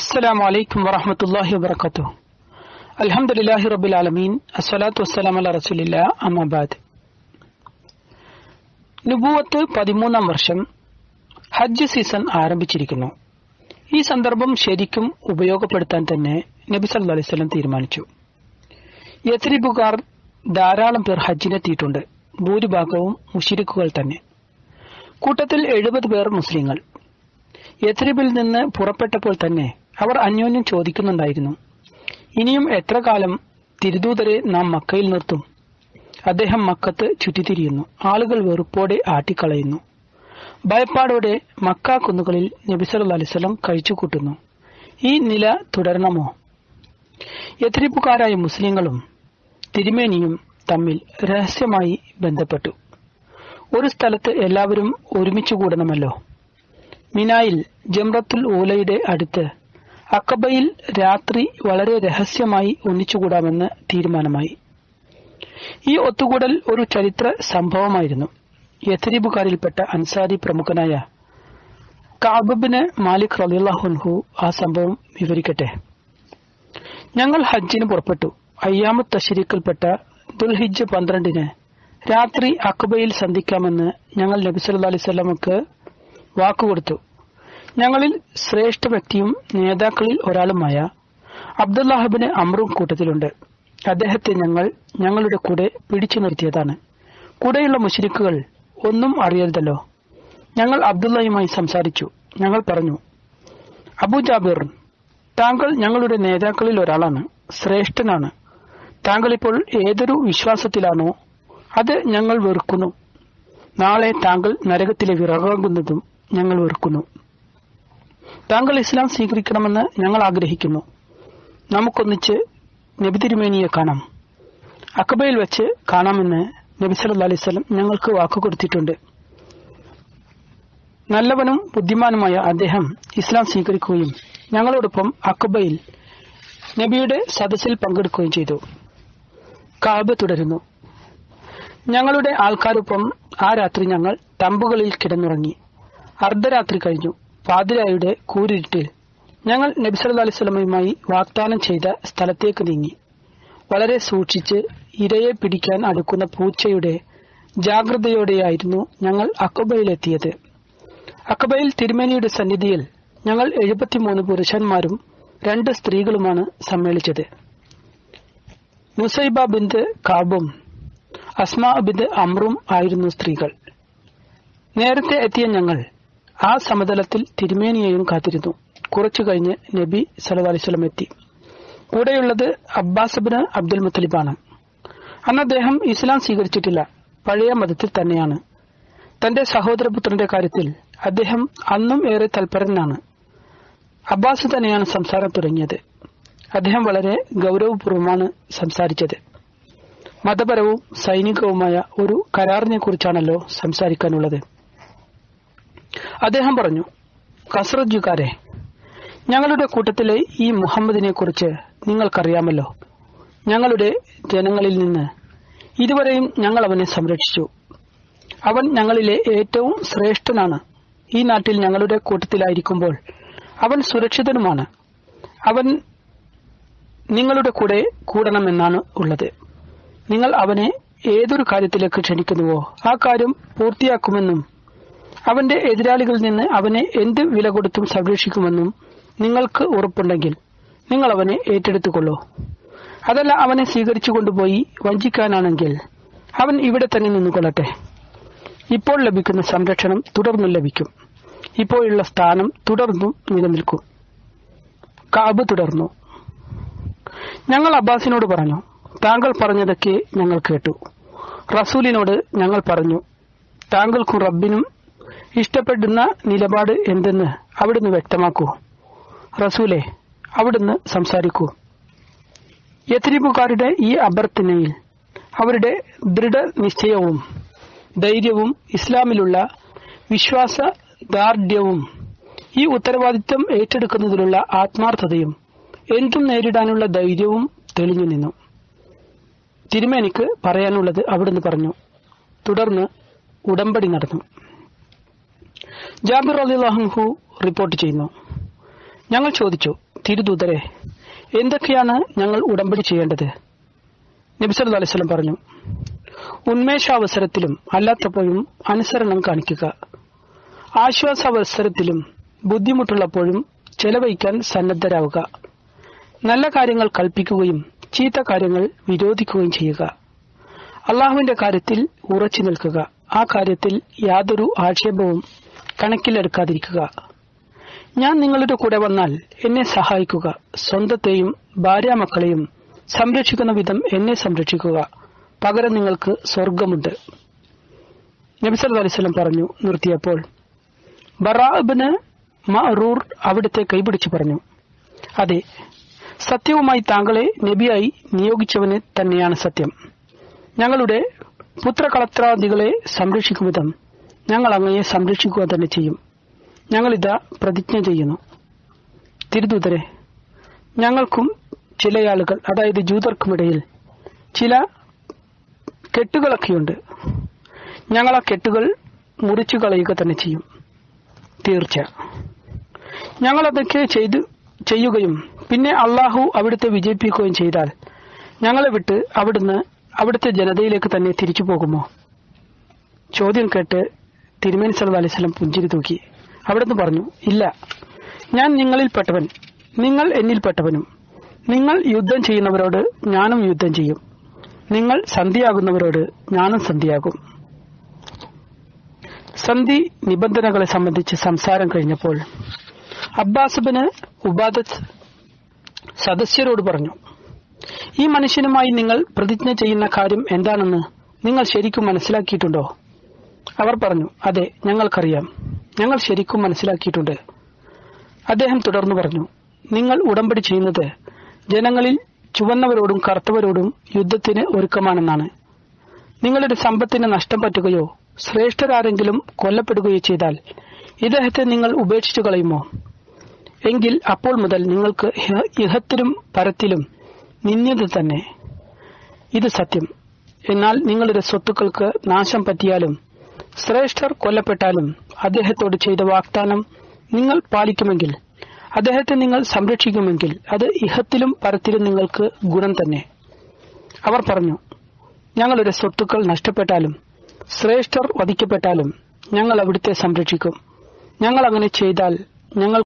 അസ്സലാമു അലൈക്കും വറഹ്മത്തുള്ളാഹി വബറകാതുഹു. അൽഹംദുലില്ലാഹി റബ്ബിൽ ആലമീൻ. അസ്സലാത്തു വസ്സലാമു അലാ റസൂലില്ലാ. അമ്മാ ബഅദ്. നുബുവത്ത് 13ാം വർഷം, ഹജ്ജ് സീസൺ ആരംഭിച്ചിരിക്കുന്നു. ഈ സന്ദർഭം ശരിക്കും ഉപയോഗപ്പെടുത്താൻ തന്നെ നബി സല്ലല്ലാഹു അലൈഹി വസല്ലം തീരുമാനിച്ചു. യത്രിബുകാർ ധാരാളം പേർ ഹജ്ജിനെത്തിയിട്ടുണ്ട്. ഭൂരിഭാഗവും മുശ്രിക്കുകൾ തന്നെ. കൂട്ടത്തിൽ 70 പേർ മുസ്ലിങ്ങൾ. യത്രിബിൽ നിന്ന് പുറപ്പെട്ടപ്പോൾ തന്നെ അവർ അന്യോന്യം ചോദിക്കുന്നുണ്ടായിരുന്നു, ഇനിയും എത്ര കാലം തിരുദൂതരെ നാം മക്കയിൽ നിർത്തും? അദ്ദേഹം മക്കത്ത് ചുറ്റിത്തിരിയുന്നു. ആളുകൾ വെറുപ്പോടെ ആട്ടിക്കളയുന്നു. ഭയപ്പാടോടെ മക്ക കുന്നുകളിൽ നബി സല്ലല്ലാഹു അലൈഹി വസല്ലം കഴിച്ചുകൂട്ടുന്നു. ഈ നില തുടരണമോ? യത്രിബുകാരായ മുസ്ലിങ്ങളും തിരുമേനിയും തമ്മിൽ രഹസ്യമായി ബന്ധപ്പെട്ടു. ഒരു സ്ഥലത്ത് എല്ലാവരും ഒരുമിച്ചു കൂടണമല്ലോ. മിനായിൽ ജംറത്തുൽ ഊലയുടെ അടുത്ത് അഖബയിൽ രാത്രി വളരെ രഹസ്യമായി ഒന്നിച്ചുകൂടാമെന്ന് തീരുമാനമായി. ഈ ഒത്തുകൂടൽ ഒരു ചരിത്ര സംഭവമായിരുന്നു. യത്രിബുകാരിൽപ്പെട്ട അൻസാരി പ്രമുഖനായ കഅബ് ഇബ്നു മാലിക് റളിയല്ലാഹു അൻഹു ആ സംഭവം വിവരിക്കട്ടെ. ഞങ്ങൾ ഹജ്ജിന് പുറപ്പെട്ടു. അയ്യാമു തശ്രീഖിൽപ്പെട്ട ദുൽഹിജ്ജ് 12-ന് രാത്രി അഖബയിൽ സന്ധിക്കാമെന്ന് ഞങ്ങൾ നബി സല്ലല്ലാഹു അലൈഹി വസല്ലമക്ക് വാക്കുകൊടുത്തു. ഞങ്ങളിൽ ശ്രേഷ്ഠ വ്യക്തിയും നേതാക്കളിൽ ഒരാളുമായ അബ്ദുല്ലാഹ് ഇബ്നു അംറും കൂട്ടത്തിലുണ്ട്. അദ്ദേഹത്തെ ഞങ്ങളുടെ കൂടെ പിടിച്ചു നിർത്തിയതാണ്. കൂടെയുള്ള മുശ്രിക്കുകൾ ഒന്നും അറിയരുതല്ലോ. ഞങ്ങൾ അബ്ദുള്ളയുമായി സംസാരിച്ചു. ഞങ്ങൾ പറഞ്ഞു, അബൂ ജാബിർ, താങ്കൾ ഞങ്ങളുടെ നേതാക്കളിൽ ഒരാളാണ്, ശ്രേഷ്ഠനാണ്. താങ്കൾ ഇപ്പോൾ ഏതൊരു വിശ്വാസത്തിലാണോ അത് ഞങ്ങൾ വെറുക്കുന്നു. നാളെ താങ്കൾ നരകത്തിലെ വിറകാകുന്നതും ഞങ്ങൾ വെറുക്കുന്നു. താങ്കൾ ഇസ്ലാം സ്വീകരിക്കണമെന്ന് ഞങ്ങൾ ആഗ്രഹിക്കുന്നു. നമുക്കൊന്നിച്ച് നബി തിരുമേനിയെ കാണാം. അഖബയിൽ വെച്ച് കാണാമെന്ന് നബി സല്ലല്ലാഹു അലൈഹി വസല്ലം ഞങ്ങൾക്ക് വാക്കുകൊടുത്തിട്ടുണ്ട്. നല്ലവനും ബുദ്ധിമാനുമായ അദ്ദേഹം ഇസ്ലാം സ്വീകരിക്കുകയും ഞങ്ങളോടൊപ്പം അഖബയിൽ നബിയുടെ സദസ്സിൽ പങ്കെടുക്കുകയും ചെയ്തു. കഅബ് തുടരുന്നു. ഞങ്ങളുടെ ആൾക്കാരൊപ്പം ആ രാത്രി ഞങ്ങൾ തമ്പുകളിൽ കിടന്നുറങ്ങി. അർദ്ധരാത്രി കഴിഞ്ഞു. പാതിരായുടെ കൂരിരുട്ടിൽ ഞങ്ങൾ നബി സല്ലല്ലാഹു അലൈഹി വസല്ലമയുമായി വാഗ്ദാനം ചെയ്ത സ്ഥലത്തേക്ക് നീങ്ങി. വളരെ സൂക്ഷിച്ച് ഇരയെ പിടിക്കാൻ അടുക്കുന്ന പൂച്ചയുടെ ജാഗ്രതയോടെയായിരുന്നു ഞങ്ങൾ അഖബയിലെത്തിയത്. അഖബയിൽ തിരുമേനിയുടെ സന്നിധിയിൽ ഞങ്ങൾ 73 പുരുഷന്മാരും 2 സ്ത്രീകളുമാണ് സമ്മേളിച്ചത്. നുസൈബ ബിൻത് കഅബും അസ്മാ ബിൻത് അംറും ആയിരുന്നു സ്ത്രീകൾ. നേരത്തെ എത്തിയ ഞങ്ങൾ ആ സമതലത്തിൽ തിരുമേനിയെയും കാത്തിരുന്നു. കുറച്ചു കഴിഞ്ഞ് നബി സല്ലല്ലാഹു അലൈഹി വസല്ലം എത്തി. കൂടെയുള്ളത് അബ്ബാസ് ഇബ്നു അബ്ദുൽ മുത്തലിബാണ്. അന്ന് അദ്ദേഹം ഇസ്ലാം സ്വീകരിച്ചിട്ടില്ല, പഴയ മതത്തിൽ തന്നെയാണ്. തന്റെ സഹോദരപുത്രന്റെ കാര്യത്തിൽ അദ്ദേഹം അന്നും ഏറെ തൽപരനാണ്. അബ്ബാസ് തന്നെയാണ് സംസാരം തുടങ്ങിയത്. അദ്ദേഹം വളരെ ഗൗരവപൂർവ്വമാണ് സംസാരിച്ചത്. മതപരവും സൈനികവുമായ ഒരു കരാറിനെ കുറിച്ചാണല്ലോ സംസാരിക്കാനുള്ളത്. അദ്ദേഹം പറഞ്ഞു, ഖസ്റജുകാരെ, ഞങ്ങളുടെ കൂട്ടത്തിലെ ഈ മുഹമ്മദിനെ കുറിച്ച് നിങ്ങൾക്കറിയാമല്ലോ. ഞങ്ങളുടെ ജനങ്ങളിൽ നിന്ന് ഇതുവരെയും ഞങ്ങൾ അവനെ സംരക്ഷിച്ചു. അവൻ ഞങ്ങളിലെ ഏറ്റവും ശ്രേഷ്ഠനാണ്. ഈ നാട്ടിൽ ഞങ്ങളുടെ കൂട്ടത്തിലായിരിക്കുമ്പോൾ അവൻ സുരക്ഷിതനുമാണ്. അവൻ നിങ്ങളുടെ കൂടെ കൂടണമെന്നാണ് ഉള്ളത്. നിങ്ങൾ അവനെ ഏതൊരു കാര്യത്തിലേക്ക് ക്ഷണിക്കുന്നുവോ ആ കാര്യം പൂർത്തിയാക്കുമെന്നും അവന്റെ എതിരാളികളിൽ നിന്ന് അവനെ എന്ത് വില കൊടുത്തും സംരക്ഷിക്കുമെന്നും നിങ്ങൾക്ക് ഉറപ്പുണ്ടെങ്കിൽ നിങ്ങൾ അവനെ ഏറ്റെടുത്തുകൊള്ളൂ. അതല്ല, അവനെ സ്വീകരിച്ചു കൊണ്ടുപോയി വഞ്ചിക്കാനാണെങ്കിൽ അവൻ ഇവിടെ തന്നെ നിന്നുകൊള്ളട്ടെ. ഇപ്പോൾ ലഭിക്കുന്ന സംരക്ഷണം തുടർന്നും ലഭിക്കും. ഇപ്പോഴുള്ള സ്ഥാനം തുടർന്നും നിലനിൽക്കും. കഅബ് തുടർന്നു. ഞങ്ങൾ അബ്ബാസിനോട് പറഞ്ഞു, താങ്കൾ പറഞ്ഞതൊക്കെ ഞങ്ങൾ കേട്ടു. റസൂലിനോട് ഞങ്ങൾ പറഞ്ഞു, താങ്കൾക്കും റബ്ബിനും ഇഷ്ടപ്പെടുന്ന നിലപാട് എന്തെന്ന് അവിടുന്ന് വ്യക്തമാക്കൂ. റസൂലെ, അവിടുന്ന് സംസാരിക്കൂ. യത്രിബുകാരുടെ ഈ അഭ്യർത്ഥനയിൽ അവരുടെ ദൃഢനിശ്ചയവും ധൈര്യവും ഇസ്ലാമിലുള്ള വിശ്വാസദാർഢ്യവും ഈ ഉത്തരവാദിത്വം ഏറ്റെടുക്കുന്നതിലുള്ള ആത്മാർത്ഥതയും എന്തും നേരിടാനുള്ള ധൈര്യവും തെളിഞ്ഞു നിന്നു. തിരുമേനിക്ക് പറയാനുള്ളത് അവിടുന്ന് പറഞ്ഞു. തുടർന്ന് ഉടമ്പടി നടന്നു. ജാബിർ റളിയല്ലാഹു അൻഹു റിപ്പോർട്ട് ചെയ്യുന്നു, ഞങ്ങൾ ചോദിച്ചു, തിരുദൂതരെ, എന്തൊക്കെയാണ് ഞങ്ങൾ ഉടമ്പടി ചെയ്യേണ്ടത്? നബി സല്ലല്ലാഹു അലൈഹി വസല്ലം പറഞ്ഞു, ഉന്മേഷാവസരത്തിലും അല്ലാത്തപ്പോഴും അനുസരണം കാണിക്കുക, ആശ്വാസാവസരത്തിലും ബുദ്ധിമുട്ടുള്ളപ്പോഴും ചെലവഴിക്കാൻ സന്നദ്ധരാവുക, നല്ല കാര്യങ്ങൾ കൽപ്പിക്കുകയും ചീത്ത കാര്യങ്ങൾ വിരോധിക്കുകയും ചെയ്യുക, അള്ളാഹുവിന്റെ കാര്യത്തിൽ ഉറച്ചു നിൽക്കുക, ആ കാര്യത്തിൽ യാതൊരു ആക്ഷേപവും കണക്കിലെടുക്കാതിരിക്കുക. ഞാൻ നിങ്ങളുടെ കൂടെ വന്നാൽ എന്നെ സഹായിക്കുക, സ്വന്തത്തെയും ഭാര്യാമക്കളെയും സംരക്ഷിക്കുന്ന വിധം എന്നെ സംരക്ഷിക്കുക, പകരം നിങ്ങൾക്ക് സ്വർഗമുണ്ട്. നബി സല്ലല്ലാഹു അലൈഹി വസല്ലം പറഞ്ഞു നിർത്തിയപ്പോൾ ബറാ ഇബ്നു മഅറൂർ അവിടുത്തെ കൈപിടിച്ചു പറഞ്ഞു, അതെ, സത്യവുമായി താങ്കളെ നബിയായി നിയോഗിച്ചവന് തന്നെയാണ് സത്യം. ഞങ്ങളുടെ പുത്രകളത്രാദികളെ സംരക്ഷിക്കും വിധം ഞങ്ങൾ അങ്ങയെ സംരക്ഷിക്കുക തന്നെ ചെയ്യും. ഞങ്ങളിതാ പ്രതിജ്ഞ ചെയ്യുന്നു. തിരുദൂതരെ, ഞങ്ങൾക്കും ചിലയാളുകൾ, അതായത് ജൂതർക്കുമിടയിൽ ചില കെട്ടുകളൊക്കെയുണ്ട്. ഞങ്ങൾ ആ കെട്ടുകൾ മുറിച്ചു കളയുക തന്നെ ചെയ്യും. തീർച്ച ഞങ്ങളതൊക്കെ ചെയ്യുകയും പിന്നെ അള്ളാഹു അവിടുത്തെ വിജയിപ്പിക്കുകയും ചെയ്താൽ ഞങ്ങളെ വിട്ട് അവിടുന്ന് അവിടുത്തെ ജനതയിലേക്ക് തന്നെ തിരിച്ചു പോകുമോ? ചോദ്യം കേട്ട് തിരുമേനി സല്ലല്ലാഹു അലൈഹി വസല്ലം പുഞ്ചിരി തൂക്കി. അവിടുന്ന് പറഞ്ഞു, ഇല്ല, ഞാൻ നിങ്ങളിൽപ്പെട്ടവൻ, നിങ്ങൾ എന്നിൽപ്പെട്ടവനും. നിങ്ങൾ യുദ്ധം ചെയ്യുന്നവരോട് ഞാനും യുദ്ധം ചെയ്യും, നിങ്ങൾ സന്ധിയാകുന്നവരോട് ഞാനും സന്ധിയാകും. സന്ധി നിബന്ധനകളെ സംബന്ധിച്ച് സംസാരം കഴിഞ്ഞപ്പോൾ അബ്ബാസ് ഇബ്നു ഉബാദത്ത് സദസ്യരോട് പറഞ്ഞു, ഈ മനുഷ്യനുമായി നിങ്ങൾ പ്രതിജ്ഞ ചെയ്യുന്ന കാര്യം എന്താണെന്ന് നിങ്ങൾ ശരിക്കും മനസ്സിലാക്കിയിട്ടുണ്ടോ? അവർ പറഞ്ഞു, അതെ, ഞങ്ങൾക്കറിയാം, ഞങ്ങൾ ശരിക്കും മനസ്സിലാക്കിയിട്ടുണ്ട്. അദ്ദേഹം തുടർന്നു പറഞ്ഞു, നിങ്ങൾ ഉടമ്പടി ചെയ്യുന്നത് ജനങ്ങളിൽ ചുവന്നവരോടും കറുത്തവരോടും യുദ്ധത്തിന് ഒരുക്കമാണെന്നാണ്. നിങ്ങളുടെ സമ്പത്തിന് നഷ്ടം പറ്റുകയോ ശ്രേഷ്ഠരാരെങ്കിലും കൊല്ലപ്പെടുകയോ ചെയ്താൽ ഇദ്ദേഹത്തെ നിങ്ങൾ ഉപേക്ഷിച്ചു കളയുമോ? എങ്കിൽ അപ്പോൾ മുതൽ നിങ്ങൾക്ക് ഇഹത്തിലും പരത്തിലും നിന്ദ്യത തന്നെ. ഇത് സത്യം. എന്നാൽ നിങ്ങളുടെ സ്വത്തുക്കൾക്ക് നാശം പറ്റിയാലും ശ്രേഷ്ഠർ കൊല്ലപ്പെട്ടാലും അദ്ദേഹത്തോട് ചെയ്ത വാഗ്ദാനം നിങ്ങൾ പാലിക്കുമെങ്കിൽ, അദ്ദേഹത്തെ നിങ്ങൾ സംരക്ഷിക്കുമെങ്കിൽ അത് ഇഹത്തിലും പരത്തിലും നിങ്ങൾക്ക് ഗുണം തന്നെ. അവർ പറഞ്ഞു, ഞങ്ങളുടെ സ്വത്തുക്കൾ നഷ്ടപ്പെട്ടാലും ശ്രേഷ്ഠർ വധിക്കപ്പെട്ടാലും ഞങ്ങൾ അവിടുത്തെ സംരക്ഷിക്കും. ഞങ്ങൾ അങ്ങനെ ചെയ്താൽ ഞങ്ങൾ